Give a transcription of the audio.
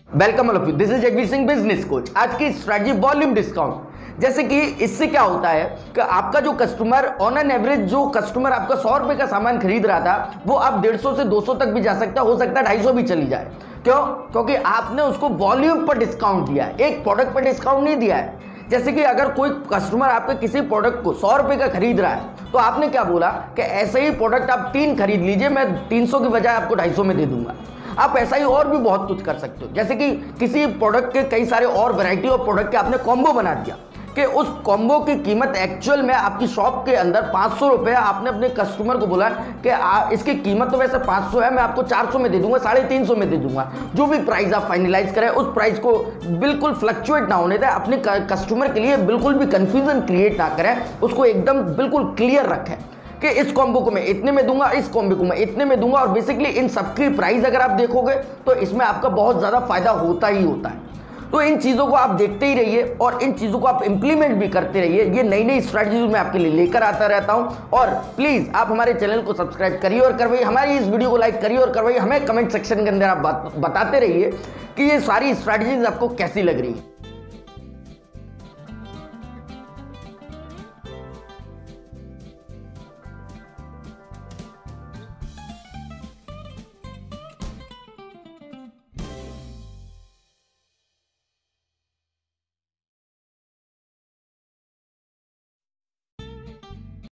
Welcome all of you, this is Jagvir Singh business coach. आज की strategy volume discount. जैसे कि इससे क्या होता है कि आपका जो कस्टमर ऑन एन एवरेज जो कस्टमर आपका 100 रुपए का सामान खरीद रहा था वो अब 150 से 200 तक भी जा सकता है, हो सकता है 250 भी चली जाए। क्यों? क्योंकि आपने उसको वॉल्यूम पर डिस्काउंट दिया है, एक प्रोडक्ट पर डिस्काउंट नहीं दिया है। जैसे कि अगर कोई कस्टमर आपके किसी प्रोडक्ट को 100 रुपए का खरीद रहा है तो आपने क्या बोला कि ऐसे ही प्रोडक्ट आप 3 खरीद लीजिए, मैं 300 की बजाय आपको 250 में दे दूंगा। आप ऐसा ही और भी बहुत कुछ कर सकते हो। जैसे कि किसी प्रोडक्ट के कई सारे और वैरायटी ऑफ प्रोडक्ट के आपने कॉम्बो बना दिया कि उस कॉम्बो की कीमत एक्चुअल में आपकी शॉप के अंदर 500 रुपये। आपने अपने कस्टमर को बोला कि इसकी कीमत तो वैसे 500 है, मैं आपको 400 में दे दूंगा, 350 में दे दूंगा। जो भी प्राइस आप फाइनलाइज करें उस प्राइस को बिल्कुल फ्लक्चुएट ना होने दें, अपने कस्टमर के लिए बिल्कुल भी कंफ्यूजन क्रिएट ना करें, उसको एकदम बिल्कुल क्लियर रखें कि इस कॉम्बो को मैं इतने में दूंगा, इस कॉम्बो को मैं इतने में दूंगा। और बेसिकली इन सबकी प्राइस अगर आप देखोगे तो इसमें आपका बहुत ज़्यादा फायदा होता ही होता है। तो इन चीज़ों को आप देखते ही रहिए और इन चीज़ों को आप इंप्लीमेंट भी करते रहिए। ये नई नई स्ट्रैटेजीज मैं आपके लिए लेकर आता रहता हूं। और प्लीज़ आप हमारे चैनल को सब्सक्राइब करिए और करवाइए, हमारी इस वीडियो को लाइक करिए और करवाइए। हमें कमेंट सेक्शन के अंदर आप बताते रहिए कि ये सारी स्ट्रैटेजीज आपको कैसी लग रही है।